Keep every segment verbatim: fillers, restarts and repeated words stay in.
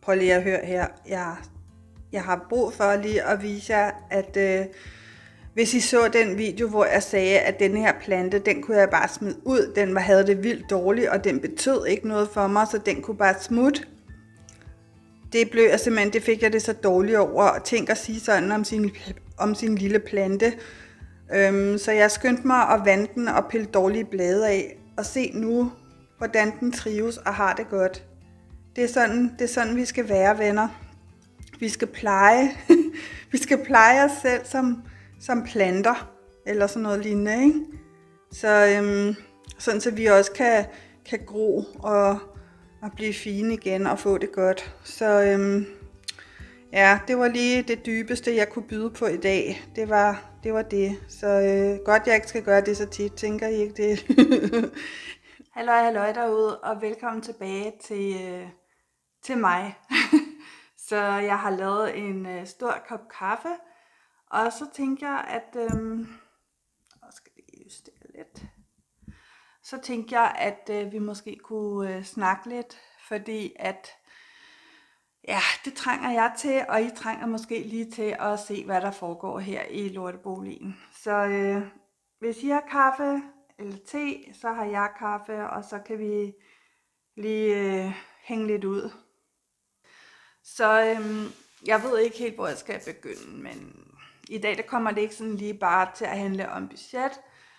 prøv lige at høre her. Jeg, jeg har brug for lige at vise jer, at øh, hvis I så den video, hvor jeg sagde, at den her plante, den kunne jeg bare smide ud. Den var, havde det vildt dårligt, og den betød ikke noget for mig, så den kunne bare smutte. Det blev jeg simpelthen, det fik jeg det så dårligt over, at tænke at sige sådan om sin, om sin lille plante. Øhm, så jeg skyndte mig at vande den og pille dårlige blade af, og se nu, hvordan den trives og har det godt. Det er sådan, det er sådan vi skal være, venner. Vi skal pleje, vi skal pleje os selv som, som planter, eller sådan noget lignende, ikke? Så øhm, sådan så vi også kan, kan gro og, og blive fine igen og få det godt. Så øhm, ja, det var lige det dybeste, jeg kunne byde på i dag. Det var det. Var det. Så øh, godt, jeg ikke skal gøre det så tit, tænker I ikke det? Halløj, halløj derude, og velkommen tilbage til, øh, til mig. Så jeg har lavet en øh, stor kop kaffe, og så tænker jeg, at øh, jeg skal lige justere lidt. Så tænker jeg, at øh, vi måske kunne øh, snakke lidt, fordi at ja, det trænger jeg til, og I trænger måske lige til at se, hvad der foregår her i lorteboligen. Så øh, hvis I har kaffe eller te, så har jeg kaffe, og så kan vi lige øh, hænge lidt ud. Så øh, jeg ved ikke helt, hvor jeg skal begynde, men i dag der kommer det ikke sådan lige bare til at handle om budget.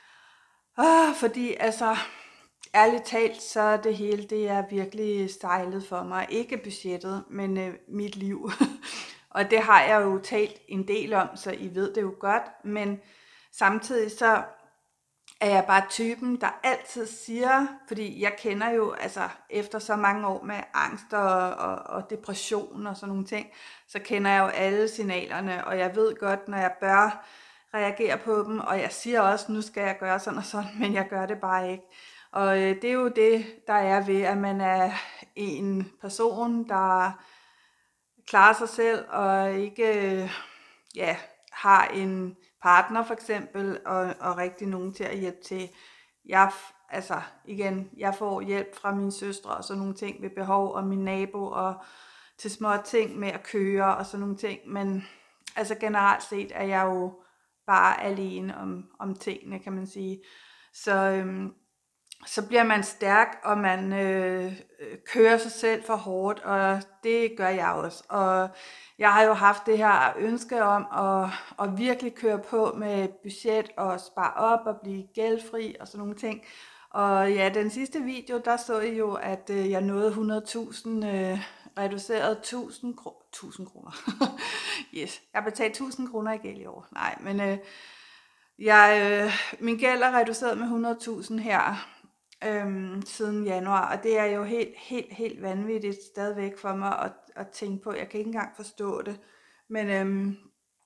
Ah, fordi altså, ærligt talt, så er det hele, det er virkelig sejlet for mig. Ikke budgettet, men øh, mit liv. Og det har jeg jo talt en del om, så I ved det jo godt. Men samtidig så er jeg bare typen, der altid siger, fordi jeg kender jo, altså efter så mange år med angst og, og, og depression og sådan nogle ting, så kender jeg jo alle signalerne, og jeg ved godt, når jeg bør reagere på dem, og jeg siger også, nu skal jeg gøre sådan og sådan, men jeg gør det bare ikke. Og øh, det er jo det, der er ved, at man er en person, der klarer sig selv, og ikke øh, ja, har en partner for eksempel, og, og rigtig nogen til at hjælpe til. Jeg, altså igen, jeg får hjælp fra mine søstre og sådan nogle ting ved behov, og min nabo, og til små ting med at køre og sådan nogle ting. Men altså generelt set er jeg jo bare alene om, om tingene, kan man sige. Så, øhm, så bliver man stærk, og man øh, kører sig selv for hårdt, og det gør jeg også. Og jeg har jo haft det her ønske om at, at virkelig køre på med budget og spare op og blive gældfri og sådan nogle ting. Og ja, den sidste video, der så I jo, at øh, jeg nåede hundrede tusind, øh, reduceret tusind kroner. Yes, jeg har betalt tusind kroner i gæld i år. Nej, men øh, jeg, øh, min gæld er reduceret med hundrede tusind her øhm, siden januar, og det er jo helt, helt, helt vanvittigt stadigvæk for mig at, at tænke på. Jeg kan ikke engang forstå det. Men øhm,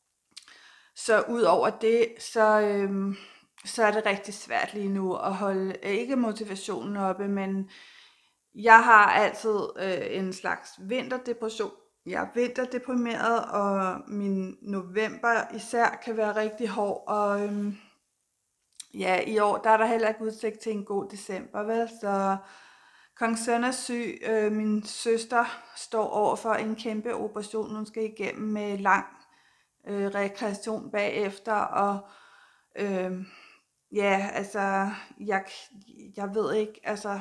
så ud over det, så, øhm, så er det rigtig svært lige nu at holde, ikke motivationen oppe, men jeg har altid øh, en slags vinterdepression. Jeg er vinterdeprimeret, og min november især kan være rigtig hård, og øhm, ja, i år der er der heller ikke udsigt til en god december, vel? Så Kong Søn er syg, øh, min søster står over for en kæmpe operation, hun skal igennem med lang øh, rekreation bagefter, og øh, ja, altså, jeg, jeg ved ikke, altså,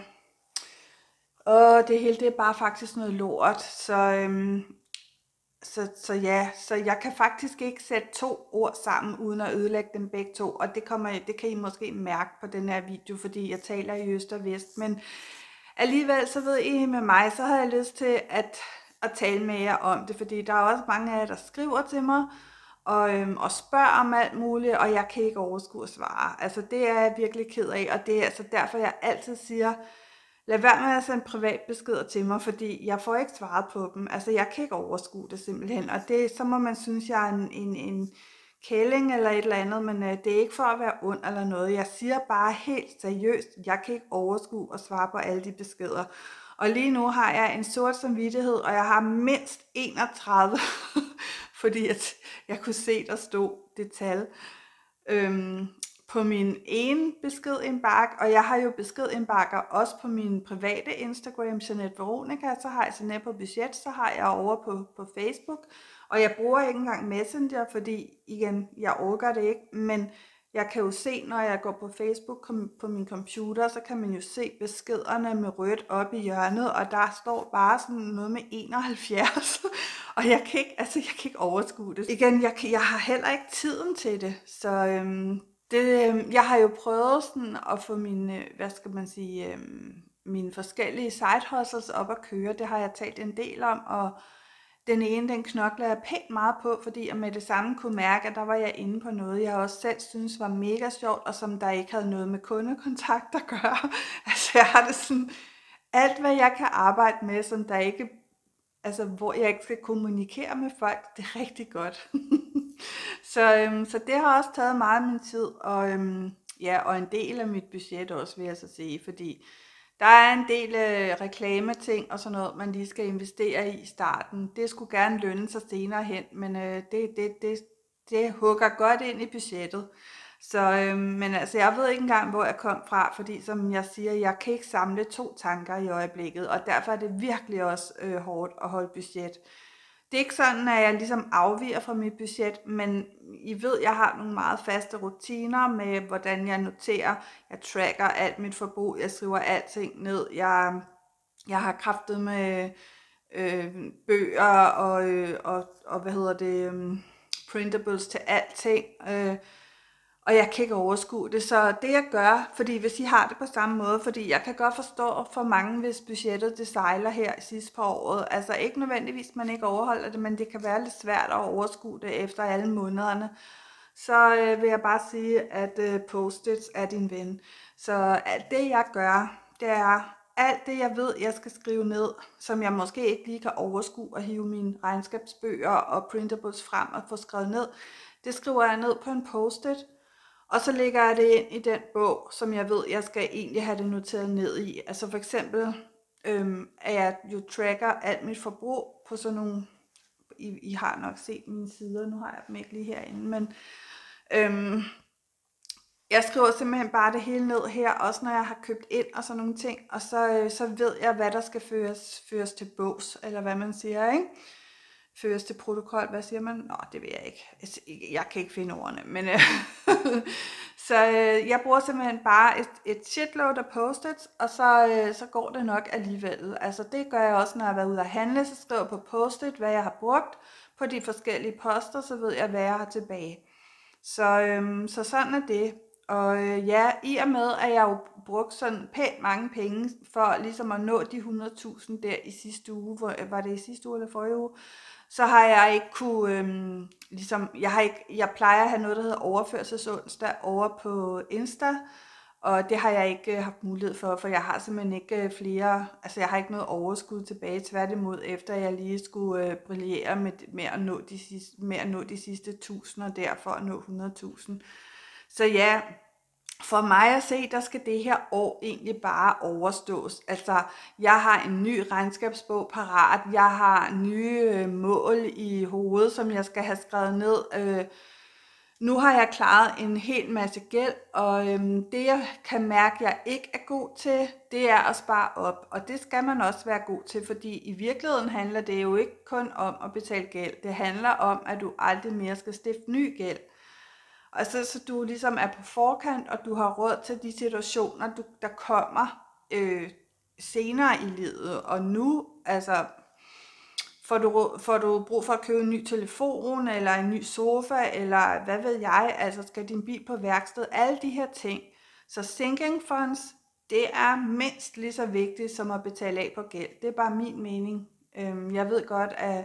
åh, det hele det er bare faktisk noget lort, så, øhm, så, så ja, så jeg kan faktisk ikke sætte to ord sammen, uden at ødelægge dem begge to, og det, kommer, det kan I måske mærke på den her video, fordi jeg taler i øst og vest, men alligevel så ved I med mig, så har jeg lyst til at, at tale med jer om det, fordi der er også mange af jer, der skriver til mig, og, øhm, og spørger om alt muligt, og jeg kan ikke overskue at svare. Altså det er jeg virkelig ked af, og det er altså derfor, jeg altid siger, lad være med at sende privatbeskeder til mig, fordi jeg får ikke svaret på dem. Altså jeg kan ikke overskue det simpelthen, og det, så må man synes, jeg er en, en, en kælling eller et eller andet, men øh, det er ikke for at være ond eller noget. Jeg siger bare helt seriøst, jeg kan ikke overskue at svare på alle de beskeder. Og lige nu har jeg en sort samvittighed, og jeg har mindst enogtredive, fordi at jeg kunne se, der stod det tal øhm, på min ene beskedindbakke, og jeg har jo beskedindbakker også på min private Instagram, Jeanette Veronica, så har jeg Jeanette på budget, så har jeg over på, på Facebook, og jeg bruger ikke engang Messenger, fordi igen, jeg orker det ikke, men jeg kan jo se, når jeg går på Facebook på min computer, så kan man jo se beskederne med rødt oppe i hjørnet, og der står bare sådan noget med enoghalvfjerds, og jeg kan ikke, altså jeg kan ikke overskue det. Igen, jeg, kan, jeg har heller ikke tiden til det, så øhm, det, jeg har jo prøvet sådan at få mine, hvad skal man sige, øhm, mine forskellige side hustles op at køre, det har jeg talt en del om, og den ene, den knokler jeg pænt meget på, fordi jeg med det samme kunne mærke, at der var jeg inde på noget, jeg også selv synes var mega sjovt, og som der ikke havde noget med kundekontakt at gøre. Altså jeg har det sådan, alt hvad jeg kan arbejde med, som der ikke, altså hvor jeg ikke skal kommunikere med folk, det er rigtig godt. så, øhm, så det har også taget meget af min tid, og, øhm, ja, og en del af mit budget også, vil jeg så sige, fordi der er en del øh, reklameting og sådan noget, man lige skal investere i i starten. Det skulle gerne lønne sig senere hen, men øh, det, det, det, det hugger godt ind i budgettet. Så, øh, men altså, jeg ved ikke engang, hvor jeg kom fra, fordi som jeg siger, jeg kan ikke samle to tanker i øjeblikket, og derfor er det virkelig også øh, hårdt at holde budget. Det er ikke sådan, at jeg ligesom afviger fra mit budget, men I ved, jeg har nogle meget faste rutiner med, hvordan jeg noterer, jeg tracker alt mit forbrug, jeg skriver alting ned, jeg, jeg har kraftet med øh, bøger og, øh, og, og, hvad hedder det, øh, printables til alting, øh, og jeg kan ikke overskue det, så det jeg gør, fordi hvis I har det på samme måde, fordi jeg kan godt forstå for mange, hvis budgettet det sejler her sidst på året, altså ikke nødvendigvis, man ikke overholder det, men det kan være lidt svært at overskue det efter alle månederne, så øh, vil jeg bare sige, at øh, post-its er din ven. Så alt det jeg gør, det er alt det jeg ved, jeg skal skrive ned, som jeg måske ikke lige kan overskue at hive mine regnskabsbøger og printables frem og få skrevet ned, det skriver jeg ned på en post-it. Og så lægger jeg det ind i den bog, som jeg ved, jeg skal egentlig have det noteret ned i. Altså for eksempel, øhm, at jeg jo tracker alt mit forbrug på sådan nogle, I, I har nok set mine sider, nu har jeg dem ikke lige herinde, men øhm, jeg skriver simpelthen bare det hele ned her, også når jeg har købt ind og sådan nogle ting, og så, øh, så ved jeg, hvad der skal føres, føres til bogs, eller hvad man siger, ikke? Føres til protokol, hvad siger man? Nå, det ved jeg ikke. Jeg kan ikke finde ordene, men øh, så øh, jeg bruger simpelthen bare et, et shitload af post-its, og så, øh, så går det nok alligevel. Altså det gør jeg også, når jeg har været ude at handle, så skriver jeg på post-it, hvad jeg har brugt på de forskellige poster, så ved jeg, hvad jeg har tilbage. Så, øh, så sådan er det. Og øh, ja, i og med, at jeg jo brugt sådan pænt mange penge for ligesom at nå de hundrede tusind der i sidste uge, hvor, var det i sidste uge eller forrige uge, så har jeg ikke kunne, øhm, ligesom, jeg, har ikke, jeg plejer at have noget, der hedder overførselsonsdag over på Insta, og det har jeg ikke øh, haft mulighed for, for jeg har simpelthen ikke øh, flere, altså jeg har ikke noget overskud tilbage, tværtimod efter jeg lige skulle øh, brillere med, med, at nå de sidste, med at nå de sidste tusinder der for at nå hundrede tusind. Så ja, for mig at se, der skal det her år egentlig bare overstås. Altså, jeg har en ny regnskabsbog parat, jeg har nye øh, mål i hovedet, som jeg skal have skrevet ned. Øh, nu har jeg klaret en hel masse gæld, og øh, det jeg kan mærke, jeg ikke er god til, det er at spare op. Og det skal man også være god til, fordi i virkeligheden handler det jo ikke kun om at betale gæld. Det handler om, at du aldrig mere skal stifte ny gæld. Og så, så du ligesom er på forkant, og du har råd til de situationer, du, der kommer øh, senere i livet. Og nu, altså, får du, får du brug for at købe en ny telefon, eller en ny sofa, eller hvad ved jeg, altså skal din bil på værksted, alle de her ting. Så sinking funds, det er mindst lige så vigtigt som at betale af på gæld. Det er bare min mening. Øh, jeg ved godt, at,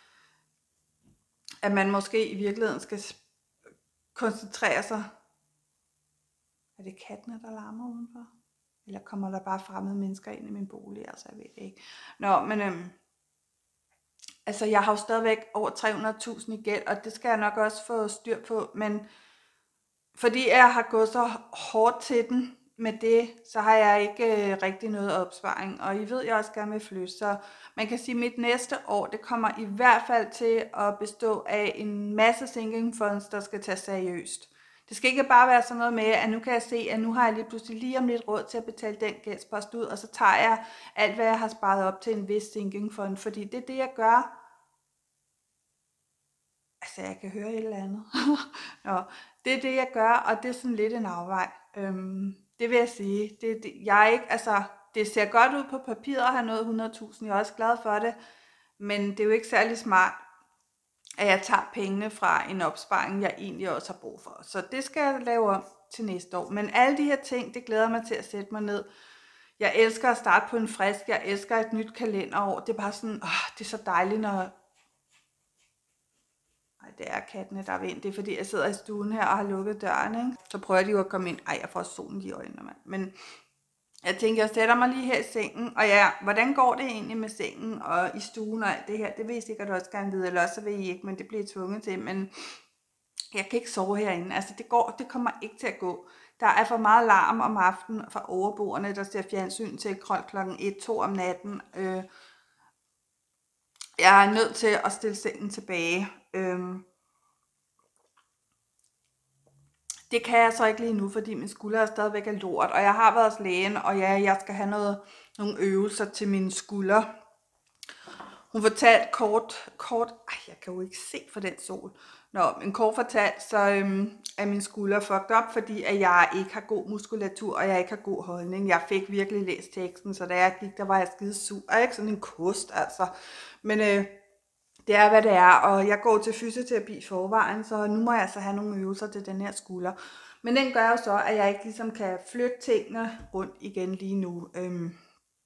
at man måske i virkeligheden skal koncentrere sig. Er det kattene, der larmer udenfor? Eller kommer der bare fremmede mennesker ind i min bolig? Altså, jeg ved det ikke. Nå, men øhm, altså, jeg har jo stadigvæk over tre hundrede tusind i gæld, og det skal jeg nok også få styr på, men fordi jeg har gået så hårdt til den med det, så har jeg ikke øh, rigtig noget opsparing, og I ved, jeg også gerne vil flytte, så man kan sige, at mit næste år, det kommer i hvert fald til at bestå af en masse sinking funds, der skal tage seriøst. Det skal ikke bare være sådan noget med, at nu kan jeg se, at nu har jeg lige pludselig lige om lidt råd til at betale den gældspost ud, og så tager jeg alt, hvad jeg har sparet op til en vis sinking fund, fordi det er det, jeg gør. Altså, jeg kan høre et eller andet. Nå, det er det, jeg gør, og det er sådan lidt en afvej. Øhm, det vil jeg sige. Det, det, jeg er ikke, altså, det ser godt ud på papiret at have nået hundrede tusind. Jeg er også glad for det, men det er jo ikke særlig smart, at jeg tager pengene fra en opsparing, jeg egentlig også har brug for. Så det skal jeg lave om til næste år. Men alle de her ting, det glæder mig til at sætte mig ned. Jeg elsker at starte på en frisk. Jeg elsker et nyt kalenderår. Det er bare sådan, åh, det er så dejligt, når... Ej, det er kattene, der er ved. Det er fordi, jeg sidder i stuen her og har lukket døren, ikke? Så prøver de jo at komme ind. Ej, jeg får solen i øjnene, mand. Men jeg tænker, jeg sætter mig lige her i sengen. Og ja, hvordan går det egentlig med sengen og i stuen og alt det her? Det vil I sikkert også gerne vide, eller også så vil I ikke, men det bliver I tvunget til. Men jeg kan ikke sove herinde. Altså, det går, det kommer ikke til at gå. Der er for meget larm om aftenen fra overboerne, der ser fjernsyn til klokken et to om natten. Øh, jeg er nødt til at stille sengen tilbage. Øh, Det kan jeg så ikke lige nu, fordi min skulder er stadigvæk af lort, og jeg har været hos lægen, og ja, jeg skal have noget, nogle øvelser til mine skulder. Hun fortalte kort, kort, ej, jeg kan jo ikke se for den sol. Nå, men kort fortalt, så øhm, er min skulder fucked up, fordi at jeg ikke har god muskulatur, og jeg ikke har god holdning. Jeg fik virkelig læst teksten, så da jeg gik, der var jeg skide sur. Jeg er ikke sådan en kost, altså. Men øh, det er, hvad det er, og jeg går til fysioterapi i forvejen, så nu må jeg altså have nogle øvelser til den her skulder. Men den gør jo så, at jeg ikke ligesom kan flytte tingene rundt igen lige nu. Øhm.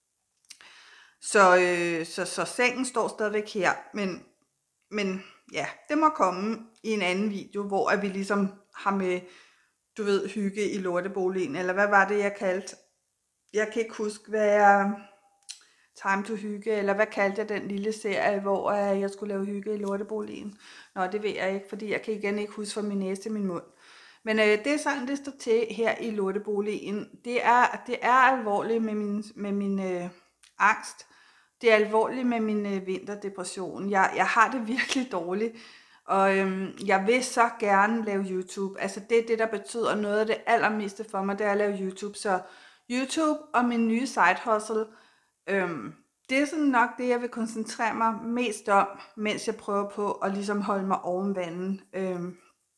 Så, øh, så, så sengen står stadigvæk her, men, men ja, det må komme i en anden video, hvor at vi ligesom har med, du ved, hygge i lorteboligen, eller hvad var det, jeg kaldte? Jeg kan ikke huske, hvad jeg... Time to hygge, eller hvad kaldte jeg den lille serie, hvor uh, jeg skulle lave hygge i lorteboligen. Nå, det ved jeg ikke, fordi jeg kan igen ikke huske fra min næse til min mund. Men uh, det er sådan, det står til her i lorteboligen. Det er, det er alvorligt med min, med min uh, angst. Det er alvorligt med min uh, vinterdepression. Jeg, jeg har det virkelig dårligt, og øhm, jeg vil så gerne lave YouTube. Altså det er det, der betyder noget af det allermeste for mig, det er at lave YouTube. Så YouTube og min nye side hustle, Øhm, det er sådan nok det, jeg vil koncentrere mig mest om, mens jeg prøver på at ligesom holde mig oven vandet. Øhm,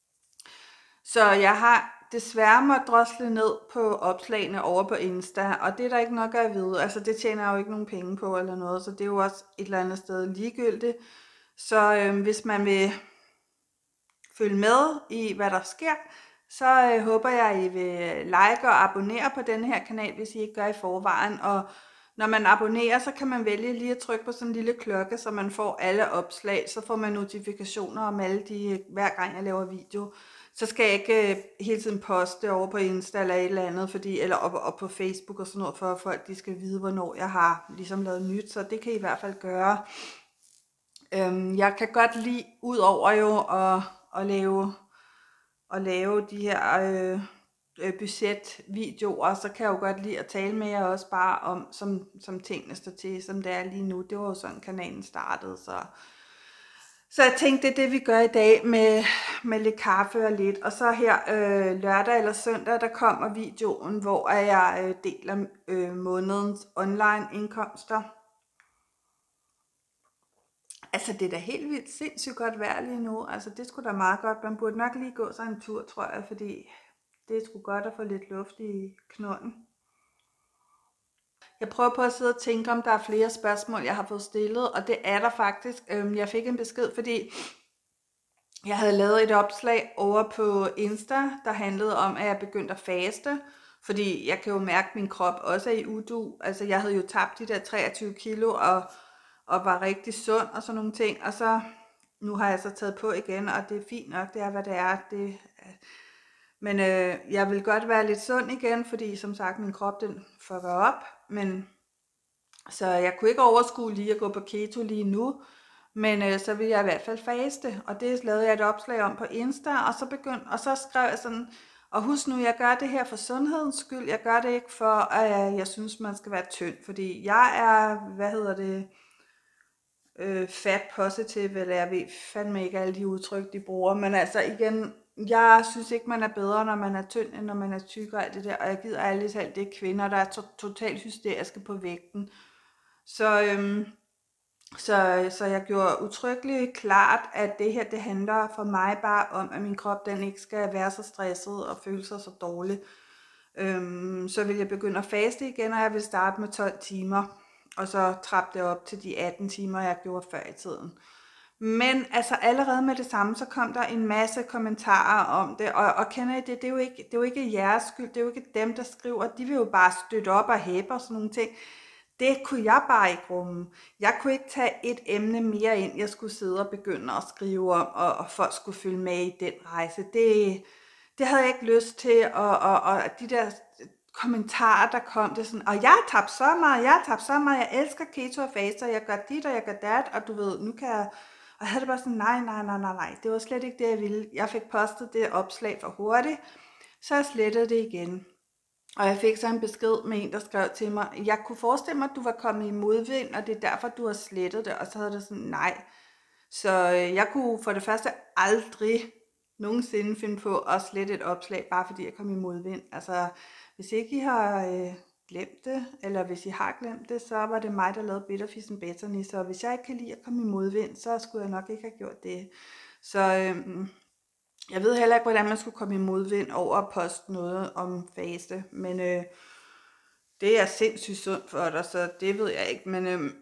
så jeg har desværre måtte drosle ned på opslagene over på Insta, og det er der ikke nok at vide. Altså det tjener jeg jo ikke nogen penge på eller noget, så det er jo også et eller andet sted ligegyldigt. Så øhm, hvis man vil følge med i, hvad der sker, så øh, håber jeg, at I vil like og abonnere på denne her kanal, hvis I ikke gør i forvejen. Og når man abonnerer, så kan man vælge lige at trykke på sådan en lille klokke, så man får alle opslag. Så får man notifikationer om alle de, hver gang jeg laver video. Så skal jeg ikke øh, hele tiden poste over på Insta eller et eller andet, fordi, eller op, op på Facebook og sådan noget, for at folk de skal vide, hvornår jeg har ligesom lavet nyt. Så det kan I i hvert fald gøre. Øhm, jeg kan godt lide, ud over jo at, at, lave, at lave de her... Øh, budgetvideoer, så kan jeg jo godt lide at tale med jer også bare om, som, som tingene står til, som det er lige nu. Det var jo sådan, kanalen startede, så... Så jeg tænkte, det er det, vi gør i dag med, med lidt kaffe og lidt. Og så her øh, lørdag eller søndag, der kommer videoen, hvor jeg øh, deler øh, månedens online indkomster. Altså, det er da helt vildt sindssygt godt vejr lige nu. Altså, det skulle da meget godt. Man burde nok lige gå sig en tur, tror jeg, fordi... Det er sgu godt at få lidt luft i knolden. Jeg prøver på at sidde og tænke, om der er flere spørgsmål, jeg har fået stillet, og det er der faktisk. Jeg fik en besked, fordi jeg havde lavet et opslag over på Insta, der handlede om, at jeg begyndte at faste. Fordi jeg kan jo mærke, at min krop også er i udu. Altså, jeg havde jo tabt de der treogtyve kilo og, og var rigtig sund og sådan nogle ting. Og så, nu har jeg så taget på igen, og det er fint nok, det er, hvad det er. Det Men øh, jeg vil godt være lidt sund igen, fordi som sagt, min krop den fucker op. Men, så jeg kunne ikke overskue lige at gå på keto lige nu. Men øh, så vil jeg i hvert fald faste. Og det lavede jeg et opslag om på Insta. Og så, begyndte, og så skrev jeg sådan, og husk nu, jeg gør det her for sundhedens skyld. Jeg gør det ikke for, at jeg synes, man skal være tynd. Fordi jeg er, hvad hedder det, øh, fat positive, eller jeg ved fandme ikke alle de udtryk, de bruger. Men altså igen... jeg synes ikke, man er bedre, når man er tynd, end når man er tyk og alt det der. Og jeg gider ærligt talt, det er kvinder, der er to- totalt hysteriske på vægten. Så, øhm, så, så jeg gjorde utryggeligt klart, at det her, det handler for mig bare om, at min krop, den ikke skal være så stresset og føle sig så dårlig. Øhm, så vil jeg begynde at faste igen, og jeg vil starte med tolv timer. Og så trappe det op til de atten timer, jeg gjorde før i tiden. Men altså allerede med det samme, så kom der en masse kommentarer om det, og, og kender I det, det er, jo ikke, det er jo ikke jeres skyld, det er jo ikke dem, der skriver, de vil jo bare støtte op og hæbe og sådan nogle ting. Det kunne jeg bare ikke rumme. Jeg kunne ikke tage et emne mere ind, jeg skulle sidde og begynde at skrive om, og, og folk skulle følge med i den rejse. Det, det havde jeg ikke lyst til, og, og, og de der kommentarer, der kom, det er sådan, og jeg har tabt så meget, jeg har tabt så meget, jeg elsker keto og faste, og jeg gør dit, og jeg gør dat, og du ved, nu kan jeg, og jeg havde det bare sådan, nej, nej, nej, nej, nej, det var slet ikke det, jeg ville. Jeg fik postet det opslag for hurtigt, så jeg slettede det igen. Og jeg fik så en besked med en, der skrev til mig, jeg kunne forestille mig, at du var kommet i modvind, og det er derfor, du har slettet det, og så havde det sådan, nej. Så øh, jeg kunne for det første aldrig nogensinde finde på at slette et opslag, bare fordi jeg kom i modvind. Altså, hvis ikke I har øh, glemt det, eller hvis I har glemt det, så var det mig, der lavede Bitterfissen Betterne. Så hvis jeg ikke kan lide at komme i modvind, så skulle jeg nok ikke have gjort det. Så øh, jeg ved heller ikke, hvordan man skulle komme i modvind over at poste noget om faste, men øh, det er sindssygt sundt for dig, så det ved jeg ikke. Men, øh,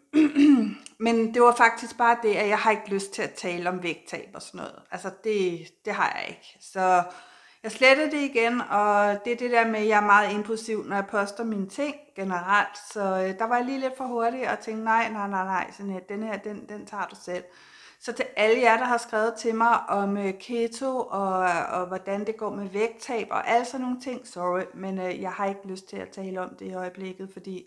men det var faktisk bare det, at jeg har ikke lyst til at tale om vægttab og sådan noget. Altså det, det har jeg ikke. Så jeg slettede det igen, og det er det der med, at jeg er meget impulsiv, når jeg poster mine ting generelt. Så øh, der var jeg lige lidt for hurtig og tænkte, nej, nej, nej, nej, sådan her, den her, den, den tager du selv. Så til alle jer, der har skrevet til mig om øh, keto og, og hvordan det går med vægttab og alle sådan nogle ting, sorry, men øh, jeg har ikke lyst til at tale om det i øjeblikket, fordi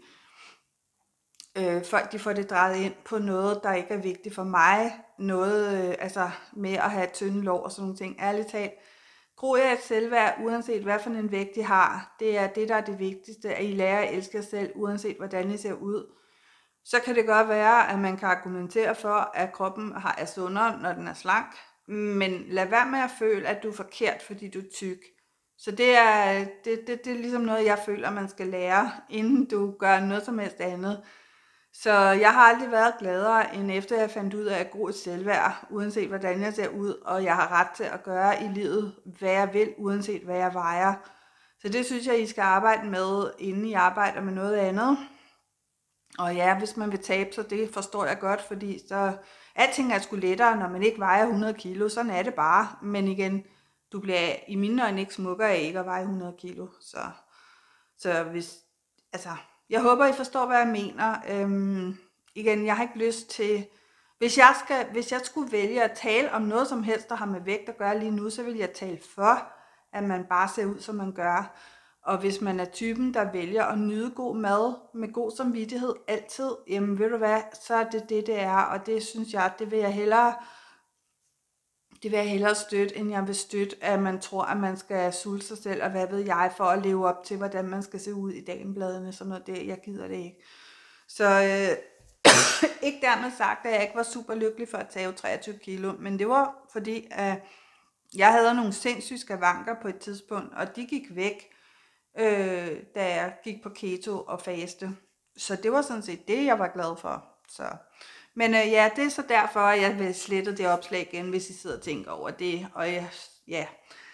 øh, folk de får det drejet ind på noget, der ikke er vigtigt for mig. Noget øh, altså med at have tynde lår og sådan nogle ting. Ærligt talt, gro jer et selvværd, uanset hvad for en vægt I har. Det er det, der er det vigtigste, at I lærer at elske jer selv, uanset hvordan I ser ud. Så kan det godt være, at man kan argumentere for, at kroppen er sundere, når den er slank. Men lad være med at føle, at du er forkert, fordi du er tyk. Så det er, det, det, det er ligesom noget, jeg føler, man skal lære, inden du gør noget som helst andet. Så jeg har aldrig været gladere, end efter jeg fandt ud af at gro et selvværd, uanset hvordan jeg ser ud. Og jeg har ret til at gøre i livet, hvad jeg vil, uanset hvad jeg vejer. Så det synes jeg, I skal arbejde med, inden I arbejder med noget andet. Og ja, hvis man vil tabe sig, det forstår jeg godt, fordi så alting er sgu lettere, når man ikke vejer hundrede kilo. Sådan er det bare. Men igen, du bliver i mine øjne ikke smukkere af ikke at veje hundrede kilo. Så, så hvis, altså, jeg håber, I forstår, hvad jeg mener. Øhm, igen, jeg har ikke lyst til, hvis jeg, skal, hvis jeg skulle vælge at tale om noget som helst, der har med vægt at gøre lige nu, så vil jeg tale for, at man bare ser ud, som man gør. Og hvis man er typen, der vælger at nyde god mad med god samvittighed altid, jamen ved du hvad, så er det det, det er. Og det synes jeg, det vil jeg hellere, det vil jeg hellere støtte, end jeg vil støtte, at man tror, at man skal sulte sig selv, og hvad ved jeg, for at leve op til, hvordan man skal se ud i damebladene, sådan noget det, jeg gider det ikke. Så øh, ikke dermed sagt, at jeg ikke var super lykkelig for at tage treogtyve kilo, men det var fordi, at jeg havde nogle sindssyge skavanker på et tidspunkt, og de gik væk, øh, da jeg gik på keto og faste. Så det var sådan set det, jeg var glad for. Så. Men øh, ja, det er så derfor, at jeg vil slette det opslag igen, hvis I sidder og tænker over det. Og jeg, ja.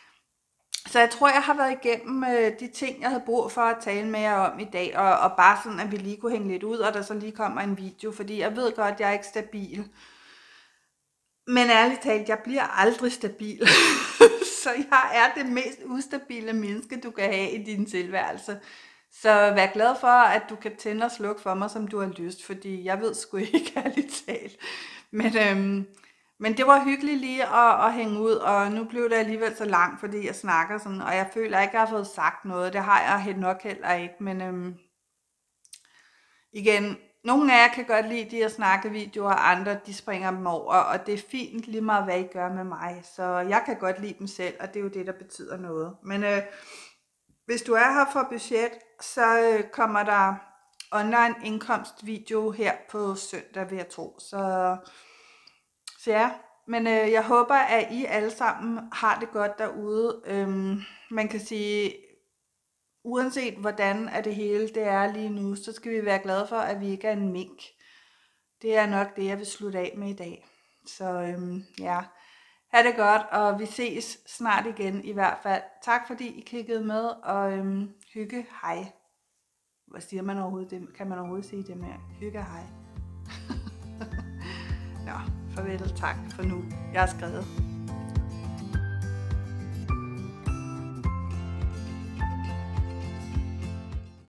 Så jeg tror, jeg har været igennem øh, de ting, jeg havde brug for at tale med jer om i dag. Og, og bare sådan, at vi lige kunne hænge lidt ud, og der så lige kommer en video. Fordi jeg ved godt, at jeg er ikke stabil. Men ærligt talt, jeg bliver aldrig stabil. Så jeg er det mest ustabile menneske, du kan have i din tilværelse. Så vær glad for, at du kan tænde og slukke for mig, som du har lyst, fordi jeg ved sgu ikke ærligt talt. Men, øhm, men det var hyggeligt lige at, at hænge ud, og nu blev det alligevel så langt, fordi jeg snakker sådan, og jeg føler ikke, at jeg har fået sagt noget. Det har jeg helt nok heller ikke, men øhm, igen, nogle af jer kan godt lide de her snakkevideoer, og andre de springer dem over, og det er fint lige meget, hvad I gør med mig. Så jeg kan godt lide dem selv, og det er jo det, der betyder noget. Men øh, hvis du er her for budget, så øh, kommer der online indkomstvideo her på søndag, vil jeg tro. Så, så ja, Men øh, jeg håber, at I alle sammen har det godt derude. Øhm, man kan sige, uanset hvordan er det hele det er lige nu, så skal vi være glade for, at vi ikke er en mink. Det er nok det, jeg vil slutte af med i dag. Så øhm, ja, ha' det godt, og vi ses snart igen i hvert fald. Tak fordi I kiggede med, og øhm, hygge hej. Hvad siger man overhovedet det? Kan man overhovedet sige det med hygge hej? Nå, farvel, tak for nu. Jeg har skrevet.